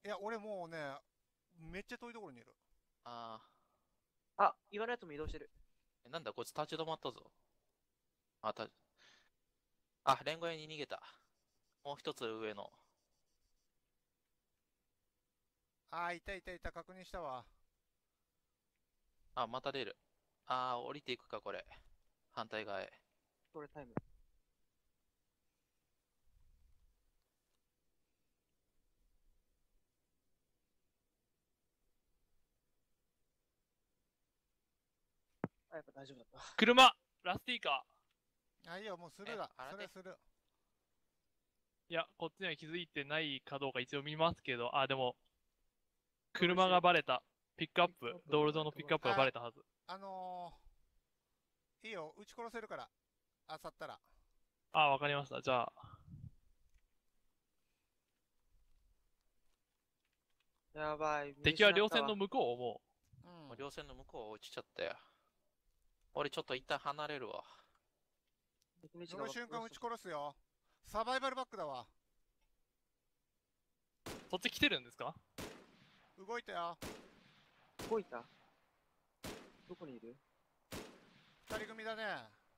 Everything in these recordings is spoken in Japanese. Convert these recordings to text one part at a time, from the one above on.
いや、俺もうね、めっちゃ遠いところにいる。 ああ、言われやつも移動してる。 なんだ、こいつ立ち止まったぞ。あ、あ、連合屋に逃げた。もう一つ上の。 あー、いたいたいた、確認したわ。 あ、また出る。あ降りていくか、これ。反対側へ。 これタイム。あ、やっぱ大丈夫だった。 車ラスティーカあ、いいよ、もうスルーだ。 あらねそれスルー。 ー。いや、こっちには気づいてないかどうか一応見ますけど、あ、でも、車がバレた。ピックアップ、道路上のピックアップがバレたはず。 あのいいよ、撃ち殺せるから。あさったら。 あ、わかりました。じゃあ、 やばい。 敵は両線の向こうをもうんもう。両線の向こう落ちちゃったよ。俺ちょっと一旦離れるわ。 その瞬間撃ち殺すよ。サバイバルバックだわ。 う、そっち来てるんですか？ 動いたよ。 動いた。どこにいる？ 二人組だね。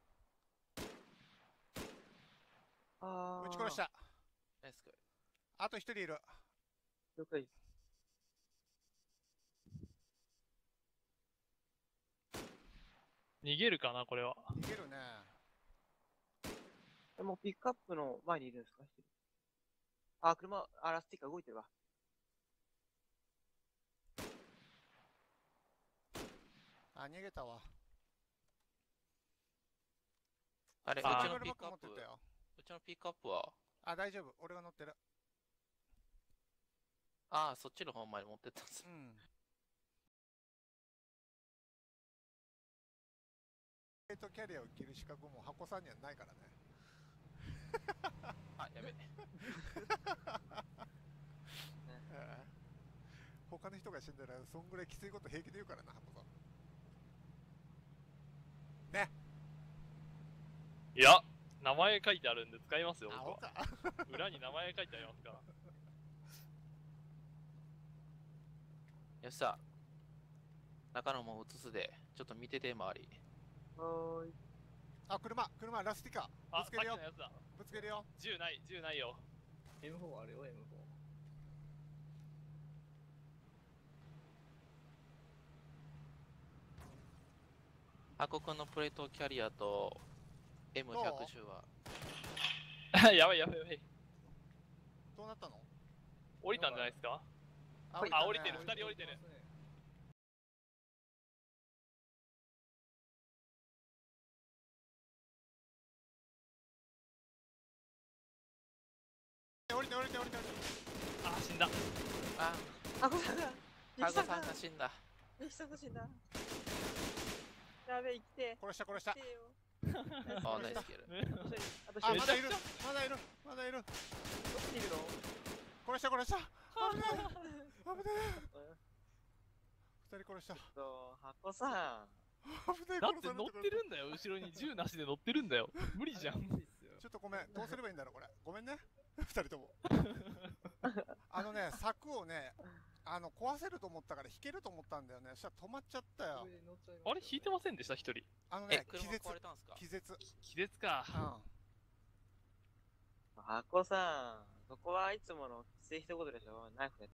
あー。 撃ち殺した。 ナイスク。 あと一人いる。 了解。 逃げるかな、これは。 逃げるね。 もうピックアップの前にいるんですか？あ、車、あ、ラスティック動いてるわ。 あ、逃げたわ。 あれ、うサバイちバルバックのピックアップ、 持ってったよ。 うちのピックアップは、 あ、大丈夫。俺が乗ってる。 ああ、そっちの方まで持ってったんですう。ん。キャリアを着る資格も箱さんにはないからね。 あ、やべ。 他の人が死んだらそんぐらいきついこと平気で言うからな、箱さん。ね。 いや、名前書いてあるんで使いますよ、僕青か。 は。裏に名前書いてありますから。 よしさ、中野も映すで、ちょっと見てて、周り。 はーい。 あ、車、ラスティカ。 あ、さっきぶつけるよの。やつだ。 ぶつけるよ。 銃ないよ。 M4 あるよ、M4。 箱君のプレートキャリアと M110 は、 やばい。 どうなったの？ 降りたんじゃないですか？ あ、 あ、降りてる、二人降りてる。 降りて。 あ、死んだ。 あ、 あ、これだ。 カゴさんが死んだ。 ミキさんが死んだ。やべえ、生きて。 殺した。 生きてよ。 あ、ナイスキル。 あとあ、 一人。 まだいる。まだいる。 どこにいるの？ 殺した。危ない。二人殺した。 箱さん。 危ない。 だって乗ってるんだよ、後ろに銃なしで乗ってるんだよ。無理じゃん。 ちょっとごめん。どうすればいいんだろう、これ。ごめんね。二人とも。柵をね、壊せると思ったから引けると思ったんだよね。そしたら止まっちゃったよ。 あれ引いてませんでした、一人。 車壊れたんすか？ 気絶。 気絶か。 うん。 箱さん。そこはいつものきつい一言でしょ？ナイフで